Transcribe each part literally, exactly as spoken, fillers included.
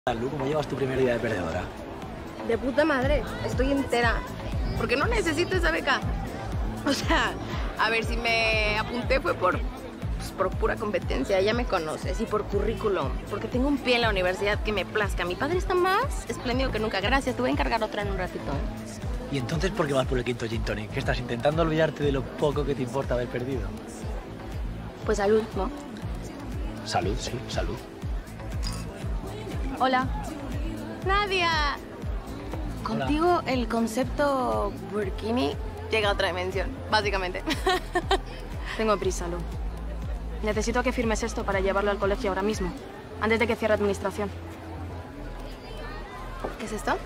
Lu, ¿cómo llevas tu primer día de perdedora? De puta madre, estoy entera. Porque no necesito esa beca. O sea, a ver, si me apunté fue por, pues, por pura competencia, ya me conoces, y por currículum. Porque tengo un pie en la universidad que me plazca. Mi padre está más espléndido que nunca. Gracias, te voy a encargar otra en un ratito. ¿Y entonces por qué vas por el quinto gin tonic? ¿Que estás intentando olvidarte de lo poco que te importa haber perdido? Pues salud, ¿no? Salud, sí, salud. Hola. Nadia. Contigo Hola. el concepto burkini llega a otra dimensión, básicamente. Tengo prisa, Lu. Necesito que firmes esto para llevarlo al colegio ahora mismo, antes de que cierre administración. ¿Qué es esto?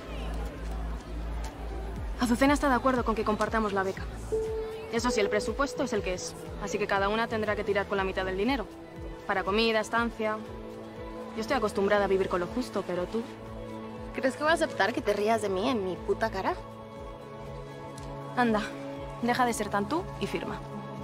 Azucena está de acuerdo con que compartamos la beca. Eso sí, el presupuesto es el que es, así que cada una tendrá que tirar con la mitad del dinero. Para comida, estancia... Yo estoy acostumbrada a vivir con lo justo, pero tú... ¿Crees que voy a aceptar que te rías de mí en mi puta cara? Anda, deja de ser tan tú y firma.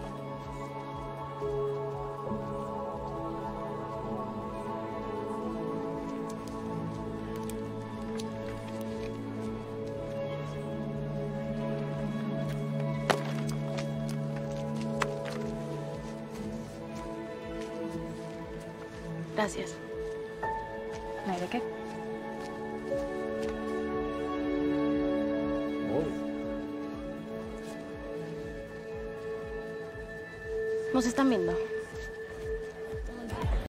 Gracias. ¿No hay de qué? Nos están viendo.